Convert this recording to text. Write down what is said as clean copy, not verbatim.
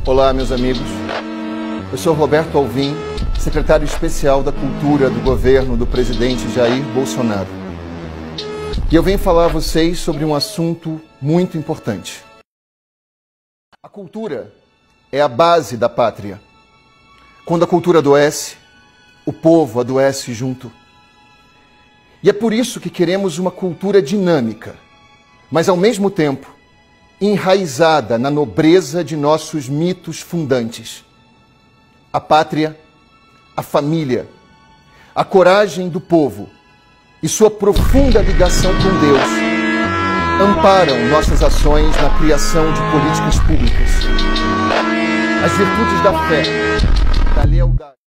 Olá, meus amigos. Eu sou Roberto Alvim, secretário especial da Cultura do governo do presidente Jair Bolsonaro. E eu venho falar a vocês sobre um assunto muito importante. A cultura é a base da pátria. Quando a cultura adoece, o povo adoece junto. E é por isso que queremos uma cultura dinâmica, mas ao mesmo tempo enraizada na nobreza de nossos mitos fundantes. A pátria, a família, a coragem do povo e sua profunda ligação com Deus amparam nossas ações na criação de políticas públicas. As virtudes da fé, da lealdade.